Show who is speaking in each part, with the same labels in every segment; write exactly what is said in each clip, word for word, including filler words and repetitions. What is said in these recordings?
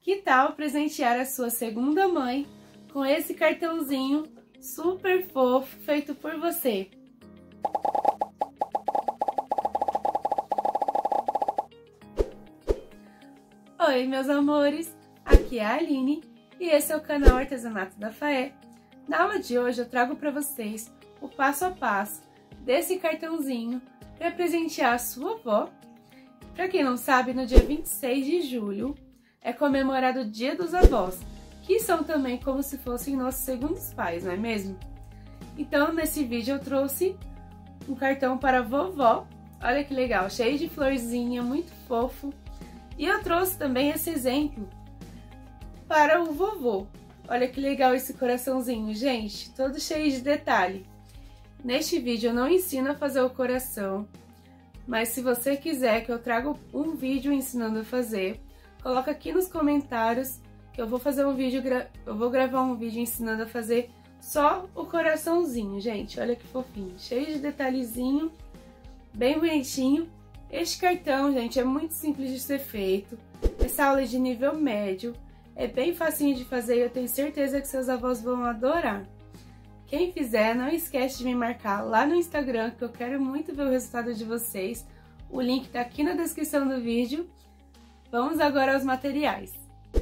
Speaker 1: Que tal presentear a sua segunda mãe com esse cartãozinho super fofo feito por você? Oi, meus amores! Aqui é a Aline e esse é o canal Artesanato da Faé. Na aula de hoje eu trago para vocês o passo a passo desse cartãozinho para presentear a sua avó. Para quem não sabe, no dia vinte e seis de julho é comemorado o Dia dos Avós, que são também como se fossem nossos segundos pais, não é mesmo? Então, nesse vídeo eu trouxe um cartão para a vovó, olha que legal, cheio de florzinha, muito fofo. E eu trouxe também esse exemplo para o vovô. Olha que legal esse coraçãozinho, gente, todo cheio de detalhe. Neste vídeo eu não ensino a fazer o coração, mas se você quiser que eu traga um vídeo ensinando a fazer, coloca aqui nos comentários que eu vou fazer um vídeo, eu vou gravar um vídeo ensinando a fazer só o coraçãozinho, gente. Olha que fofinho, cheio de detalhezinho, bem bonitinho. Este cartão, gente, é muito simples de ser feito. Essa aula é de nível médio, é bem facinho de fazer e eu tenho certeza que seus avós vão adorar. Quem fizer, não esquece de me marcar lá no Instagram, que eu quero muito ver o resultado de vocês. O link tá aqui na descrição do vídeo. Vamos agora aos materiais.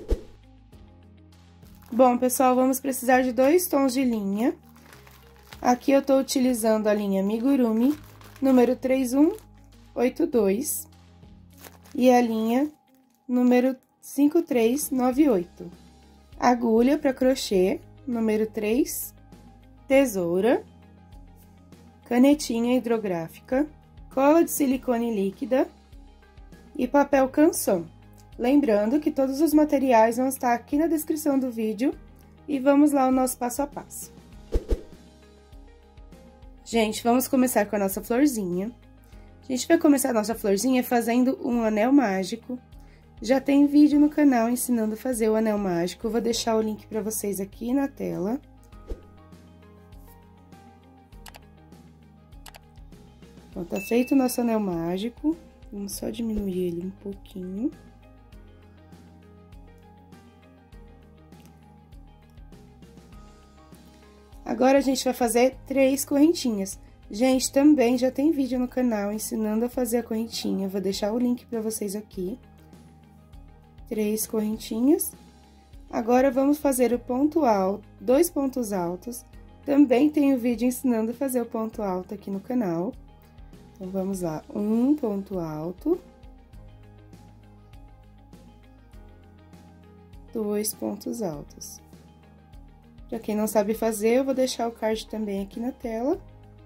Speaker 1: Bom, pessoal, vamos precisar de dois tons de linha. Aqui eu tô utilizando a linha Amigurumi, número três um oito dois, e a linha número cinco três nove oito. Agulha para crochê, número três, tesoura, canetinha hidrográfica, cola de silicone líquida e papel canson. Lembrando que todos os materiais vão estar aqui na descrição do vídeo e vamos lá ao nosso passo a passo. Gente, vamos começar com a nossa florzinha. A gente vai começar a nossa florzinha fazendo um anel mágico. Já tem vídeo no canal ensinando a fazer o anel mágico, eu vou deixar o link para vocês aqui na tela. Então, tá feito o nosso anel mágico, vamos só diminuir ele um pouquinho. Agora, a gente vai fazer três correntinhas. Gente, também já tem vídeo no canal ensinando a fazer a correntinha, vou deixar o link para vocês aqui. Três correntinhas. Agora, vamos fazer o ponto alto, dois pontos altos. Também tem o vídeo ensinando a fazer o ponto alto aqui no canal. Então, vamos lá, um ponto alto. Dois pontos altos. Pra quem não sabe fazer, eu vou deixar o card também aqui na tela.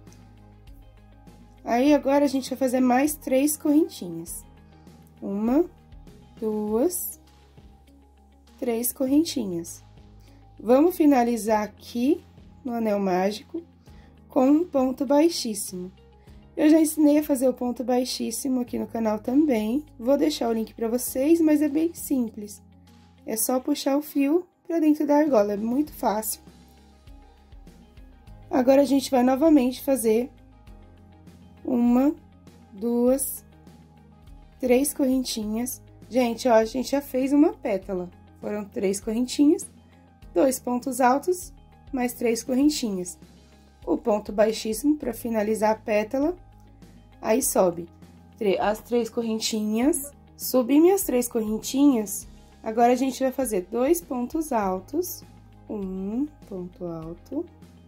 Speaker 1: Aí, agora, a gente vai fazer mais três correntinhas. Uma, duas, três correntinhas. Vamos finalizar aqui no anel mágico com um ponto baixíssimo. Eu já ensinei a fazer o ponto baixíssimo aqui no canal também. Vou deixar o link para vocês, mas é bem simples. É só puxar o fio para dentro da argola, é muito fácil. Agora, a gente vai novamente fazer uma, duas, três correntinhas. Gente, ó, a gente já fez uma pétala. Foram três correntinhas, dois pontos altos, mais três correntinhas. O ponto baixíssimo para finalizar a pétala, aí sobe as três correntinhas, subi minhas três correntinhas. Agora, a gente vai fazer dois pontos altos, um ponto alto,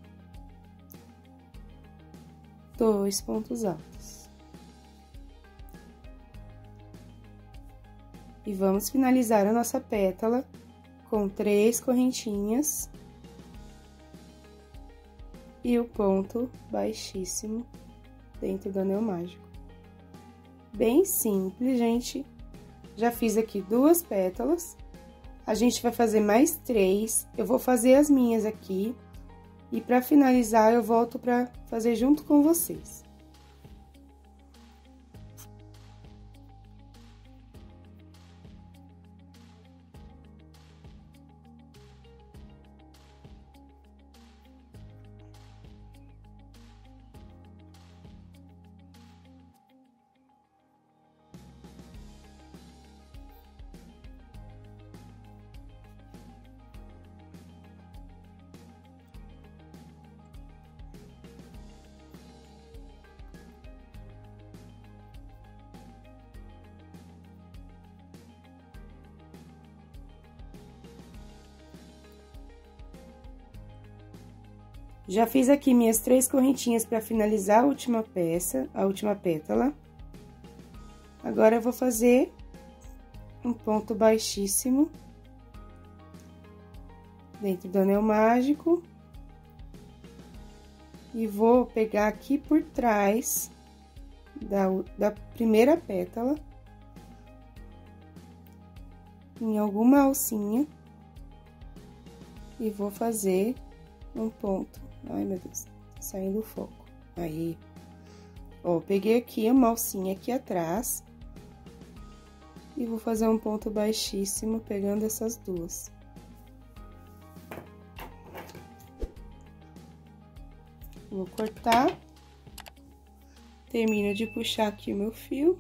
Speaker 1: dois pontos altos. E vamos finalizar a nossa pétala com três correntinhas e o ponto baixíssimo dentro do anel mágico. Bem simples, gente. Já fiz aqui duas pétalas. A gente vai fazer mais três. Eu vou fazer as minhas aqui. E pra finalizar, eu volto pra fazer junto com vocês. Já fiz aqui minhas três correntinhas para finalizar a última peça, a última pétala. Agora, eu vou fazer um ponto baixíssimo dentro do anel mágico. E vou pegar aqui por trás da, da primeira pétala, em alguma alcinha, e vou fazer um ponto. Ai, meu Deus, tá saindo o foco. Aí, ó, peguei aqui uma alcinha aqui atrás, e vou fazer um ponto baixíssimo, pegando essas duas. Vou cortar, termino de puxar aqui o meu fio.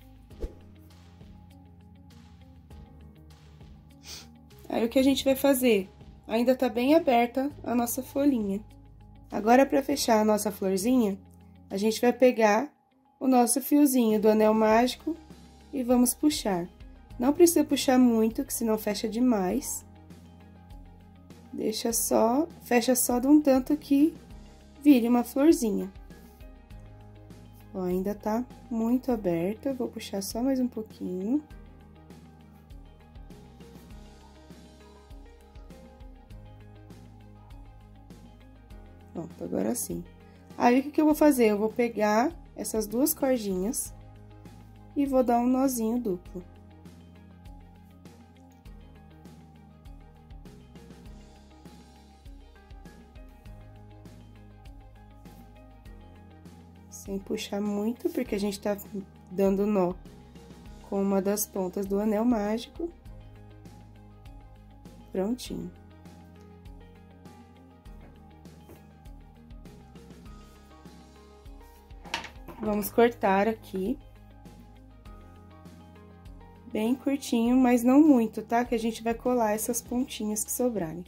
Speaker 1: Aí, o que a gente vai fazer? Ainda tá bem aberta a nossa folhinha. Agora, para fechar a nossa florzinha, a gente vai pegar o nosso fiozinho do anel mágico e vamos puxar. Não precisa puxar muito, que senão fecha demais. Deixa só, fecha só de um tanto que vire uma florzinha. Ó, ainda tá muito aberta, vou puxar só mais um pouquinho. Pronto, agora sim. Aí, o que que eu vou fazer? Eu vou pegar essas duas cordinhas e vou dar um nozinho duplo. Sem puxar muito, porque a gente tá dando nó com uma das pontas do anel mágico. Prontinho. Vamos cortar aqui. Bem curtinho, mas não muito, tá? Que a gente vai colar essas pontinhas que sobrarem.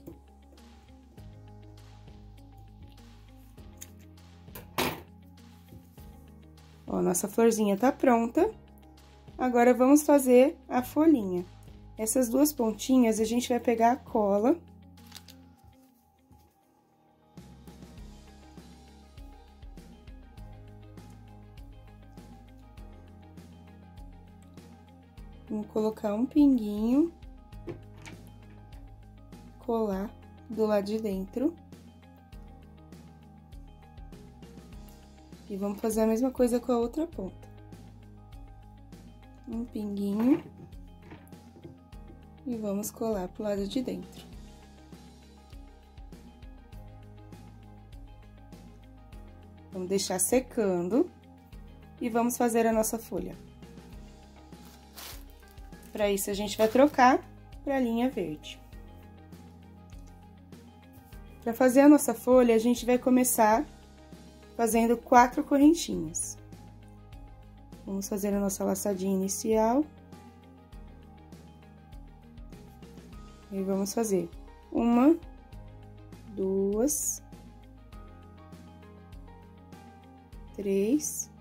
Speaker 1: Ó, nossa florzinha tá pronta. Agora, vamos fazer a folhinha. Essas duas pontinhas, a gente vai pegar a cola. Vamos colocar um pinguinho. Colar do lado de dentro. E vamos fazer a mesma coisa com a outra ponta. Um pinguinho. E vamos colar pro lado de dentro. Vamos deixar secando. E vamos fazer a nossa folha. Para isso, a gente vai trocar para a linha verde. Para fazer a nossa folha, a gente vai começar fazendo quatro correntinhas. Vamos fazer a nossa laçadinha inicial. E vamos fazer uma, duas, três,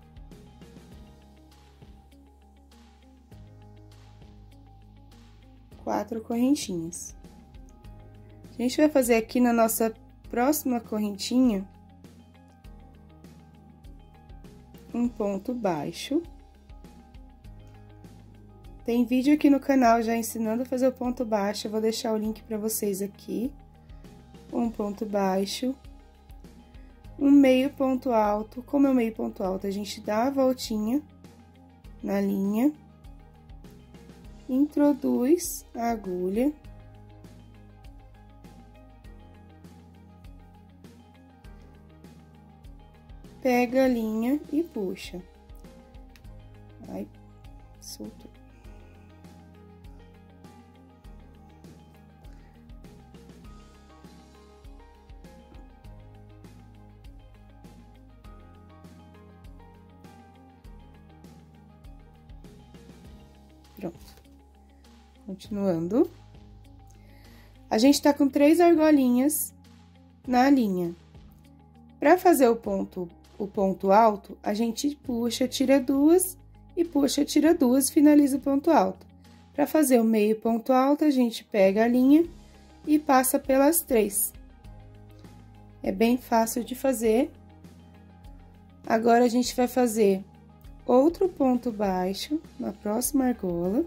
Speaker 1: quatro correntinhas. A gente vai fazer aqui na nossa próxima correntinha um ponto baixo. Tem vídeo aqui no canal já ensinando a fazer o ponto baixo, eu vou deixar o link para vocês aqui. Um ponto baixo, um meio ponto alto. Como é o meio ponto alto, a gente dá a voltinha na linha, introduz a agulha. Pega a linha e puxa. Ai, soltou. Pronto. Continuando. A gente tá com três argolinhas na linha. Para fazer o ponto, o ponto alto, a gente puxa, tira duas e puxa, tira duas, finaliza o ponto alto. Para fazer o meio ponto alto, a gente pega a linha e passa pelas três. É bem fácil de fazer. Agora, a gente vai fazer outro ponto baixo na próxima argola.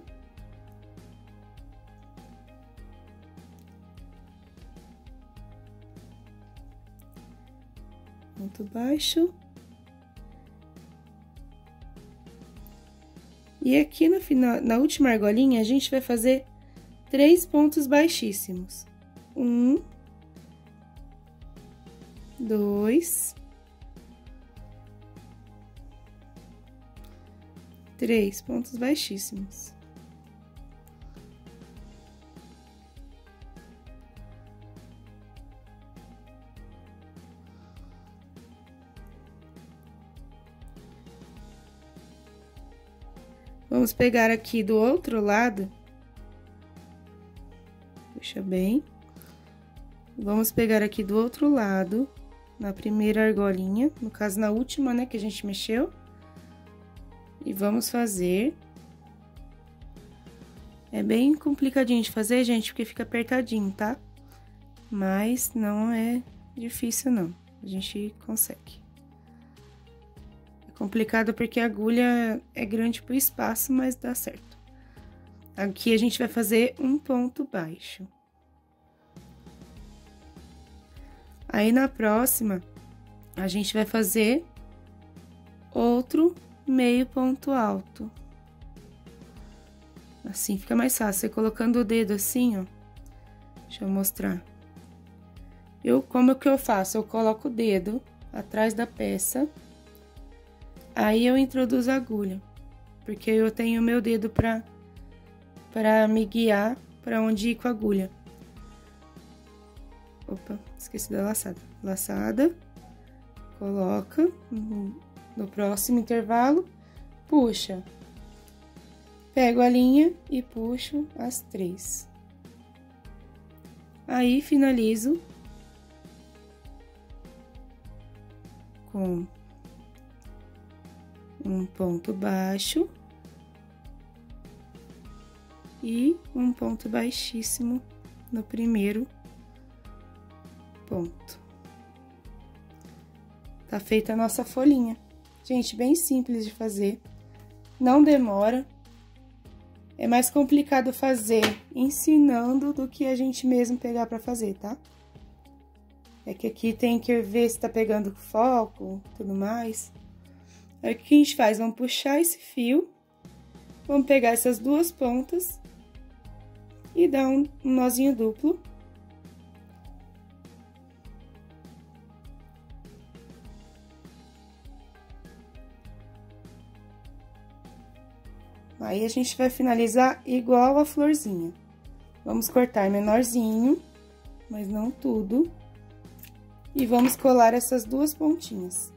Speaker 1: Ponto baixo. E aqui no final, na última argolinha, a gente vai fazer três pontos baixíssimos. Um, dois, três pontos baixíssimos. Vamos pegar aqui do outro lado, puxa bem, vamos pegar aqui do outro lado, na primeira argolinha, no caso na última, né, que a gente mexeu, e vamos fazer. É bem complicadinho de fazer, gente, porque fica apertadinho, tá? Mas não é difícil, não, a gente consegue. Complicado porque a agulha é grande pro espaço, mas dá certo. Aqui a gente vai fazer um ponto baixo. Aí, na próxima, a gente vai fazer outro meio ponto alto. Assim fica mais fácil. Você colocando o dedo assim, ó. Deixa eu mostrar. Eu, como que eu faço? Eu coloco o dedo atrás da peça. Aí, eu introduzo a agulha, porque eu tenho o meu dedo pra, pra me guiar pra onde ir com a agulha. Opa, esqueci da laçada. Laçada, coloca no, no próximo intervalo, puxa. Pego a linha e puxo as três. Aí, finalizo com um ponto baixo e um ponto baixíssimo no primeiro ponto. Tá feita a nossa folhinha. Gente, bem simples de fazer, não demora. É mais complicado fazer ensinando do que a gente mesmo pegar pra fazer, tá? É que aqui tem que ver se tá pegando foco e tudo mais. Aí, o que a gente faz? Vamos puxar esse fio, vamos pegar essas duas pontas e dar um, um nozinho duplo. Aí, a gente vai finalizar igual a florzinha. Vamos cortar menorzinho, mas não tudo. E vamos colar essas duas pontinhas.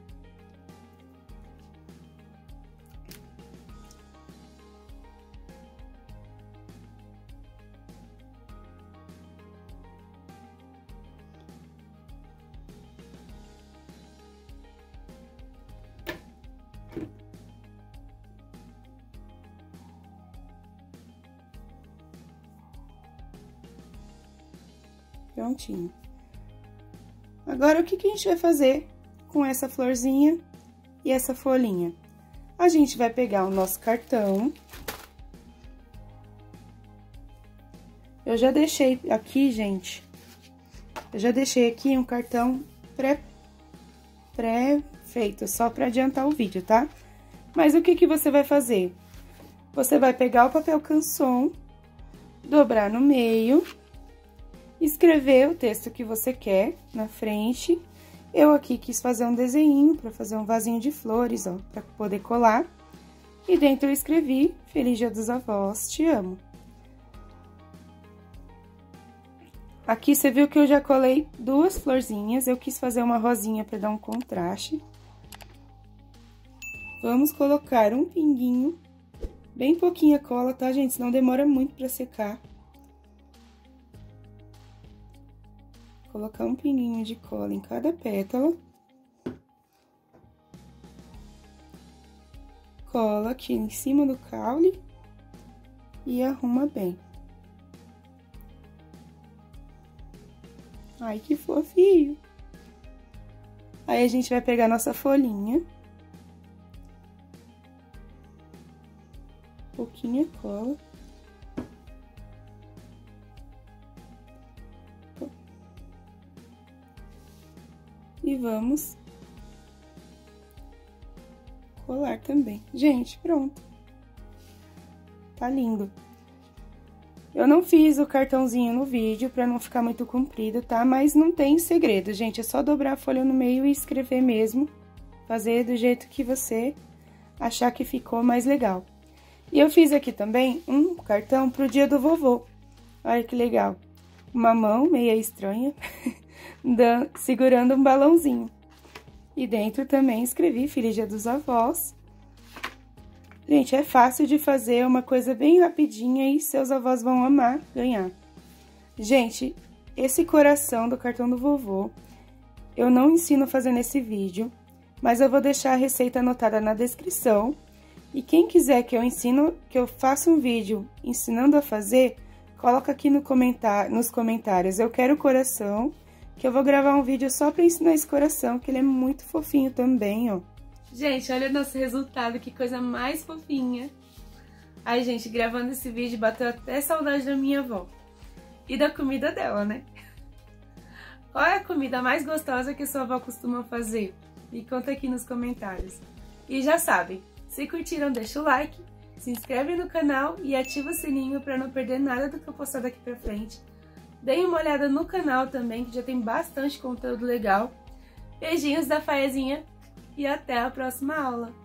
Speaker 1: Prontinho. Agora, o que que a gente vai fazer com essa florzinha e essa folhinha? A gente vai pegar o nosso cartão. Eu já deixei aqui, gente, eu já deixei aqui um cartão pré, pré-feito, só para adiantar o vídeo, tá? Mas o que que você vai fazer? Você vai pegar o papel canson, dobrar no meio, escrever o texto que você quer na frente. Eu aqui quis fazer um desenho para fazer um vasinho de flores, ó, para poder colar. E dentro eu escrevi: Feliz Dia dos Avós, te amo. Aqui você viu que eu já colei duas florzinhas, eu quis fazer uma rosinha para dar um contraste. Vamos colocar um pinguinho, bem pouquinha cola, tá, gente? Senão demora muito para secar. Colocar um pinguinho de cola em cada pétala. Cola aqui em cima do caule e arruma bem. Ai, que fofinho! Aí a gente vai pegar nossa folhinha. Pouquinha cola. E vamos colar também. Gente, pronto. Tá lindo. Eu não fiz o cartãozinho no vídeo pra não ficar muito comprido, tá? Mas não tem segredo, gente. É só dobrar a folha no meio e escrever mesmo. Fazer do jeito que você achar que ficou mais legal. E eu fiz aqui também um cartão pro dia do vovô. Olha que legal. Uma mão meia estranha, segurando um balãozinho. E dentro também escrevi Feliz Dia dos Avós. Gente, é fácil de fazer, uma coisa bem rapidinha e seus avós vão amar ganhar. Gente, esse coração do cartão do vovô, eu não ensino a fazer nesse vídeo, mas eu vou deixar a receita anotada na descrição. E quem quiser que eu ensino, que eu faça um vídeo ensinando a fazer, coloca aqui no comentário, nos comentários, eu quero o coração, que eu vou gravar um vídeo só pra ensinar esse coração, que ele é muito fofinho também, ó. Gente, olha o nosso resultado, que coisa mais fofinha. Ai, gente, gravando esse vídeo, bateu até saudade da minha avó. E da comida dela, né? Qual é a comida mais gostosa que a sua avó costuma fazer? Me conta aqui nos comentários. E já sabem, se curtiram, deixa o like, se inscreve no canal e ativa o sininho para não perder nada do que eu postar daqui pra frente. Deem uma olhada no canal também, que já tem bastante conteúdo legal. Beijinhos da Faezinha e até a próxima aula!